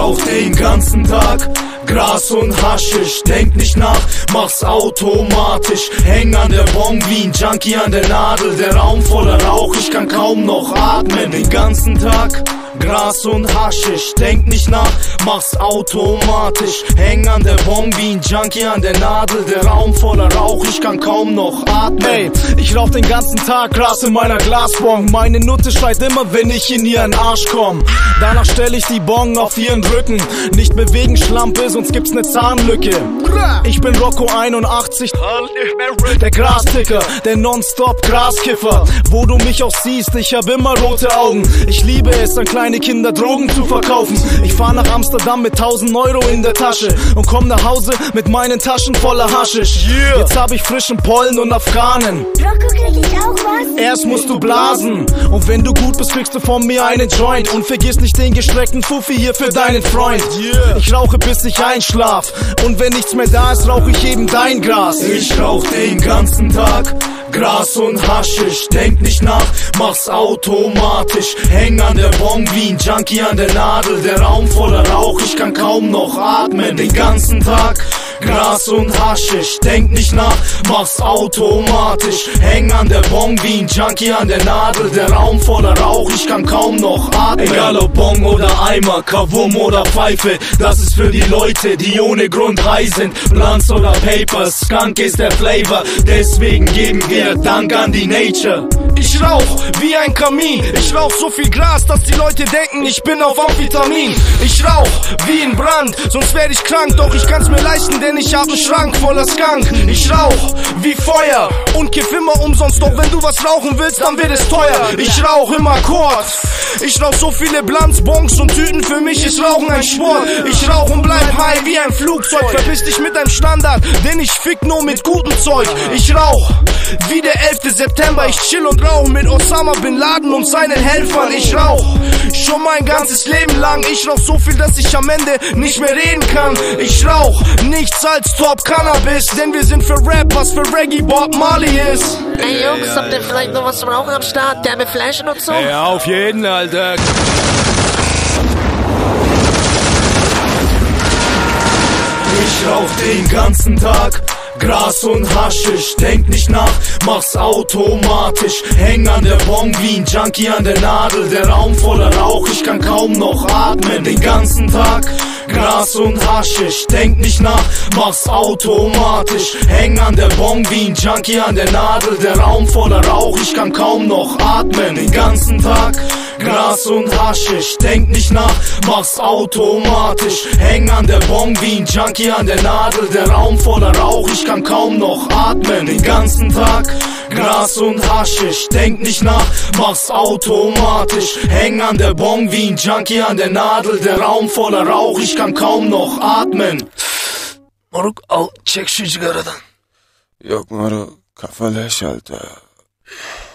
rauch den ganzen Tag Gras und Haschisch, denk nicht nach, mach's automatisch. Häng an der Bong wie ein Junkie an der Nadel. Der Raum voller Rauch, ich kann kaum noch atmen. Den ganzen Tag Gras und Haschisch, denk nicht nach, mach's automatisch. Häng an der Bong wie ein Junkie an der Nadel. Der Raum voller Rauch, ich kann kaum noch atmen. Ey, ich rauch den ganzen Tag Gras in meiner Glasbong. Meine Nutte schreit immer, wenn ich in ihren Arsch komm. Danach stell ich die Bong auf ihren Rücken. Nicht bewegen, Schlampe, sonst gibt's ne Zahnlücke. Ich bin Rocco 81, der Grasticker, der Nonstop Graskiffer. Wo du mich auch siehst, ich hab immer rote Augen. Ich liebe es, an kleine Kinder Drogen zu verkaufen. Ich fahr nach Amsterdam mit 1000 Euro in der Tasche und komm nach Hause mit meinen Taschen voller Haschisch. Jetzt hab ich frischen Pollen und Afghanen. Rocco, krieg ich auch was? Erst musst du blasen und wenn du gut bist, kriegst du von mir einen Joint. Und vergiss nicht den gestreckten Fuffi hier für deinen Freund. Ich rauche bis ich einschlaf und wenn nichts mehr da ist, rauch ich eben dein Gras. Ich rauch den ganzen Tag Gras und Haschisch, denk nicht nach, mach's automatisch. Häng an der Bong wie ein Junkie an der Nadel. Der Raum voller Rauch, ich kann kaum noch atmen. Den ganzen Tag Gras und Haschisch, denk nicht nach, mach's automatisch. Häng an der Bong wie ein Junkie an der Nadel. Der Raum voller Rauch, ich kann kaum noch atmen. Egal ob Bong oder Eimer, Kavum oder Pfeife, das ist für die Leute, die ohne Grund high sind. Blunts oder Papers, Skunk ist der Flavor, deswegen geben wir Dank an die Nature. Ich rauch wie ein Kamin, ich rauch so viel Gras, dass die Leute denken, ich bin auf Amphetamin. Ich rauch wie ein Brand, sonst werd ich krank, doch ich kann's mir leisten, denn ich hab einen Schrank voller Skunk. Ich rauch wie Feuer und kiff immer umsonst, doch wenn du was rauchen willst, dann wird es teuer. Ich rauch immer kurz, ich rauch so viele Blunts, Bongs und Tüten, für mich ist Rauchen ein Sport. Ich rauch und bleib high wie ein Flugzeug, verpiss dich mit deinem Standard, denn ich fick nur mit gutem Zeug. Ich rauch wie der 11. September, ich chill und rauch mit Osama Bin Laden und seinen Helfern. Ich rauch schon mein ganzes Leben lang, ich rauch so viel, dass ich am Ende nicht mehr reden kann. Ich rauch nichts als Top Cannabis, denn wir sind für Rap, was für Reggae Bob Marley ist. Ey Jungs, habt ihr vielleicht noch was zum Rauchen am Start? Derbe Flaschen und so? Ja, auf jeden, Alter. Ich rauch den ganzen Tag Gras und Haschisch, denk nicht nach, mach's automatisch. Häng an der Bong wie ein Junkie an der Nadel. Der Raum voller Rauch, ich kann kaum noch atmen. Den ganzen Tag Gras und Haschisch, denk nicht nach, mach's automatisch. Häng an der Bong wie ein Junkie an der Nadel. Der Raum voller Rauch, ich kann kaum noch atmen. Den ganzen Tag Gras und Haschisch, denk nicht nach, mach's automatisch. Häng an der Bong wie ein Junkie an der Nadel. Der Raum voller Rauch, ich kann kaum noch atmen. Den ganzen Tag Gras und Haschisch, denk nicht nach, mach's automatisch. Häng an der Bong wie ein Junkie an der Nadel. Der Raum voller Rauch, ich kann kaum noch atmen. Moruk al çek şu sigaradan. Yok moruk kafa leş aldı.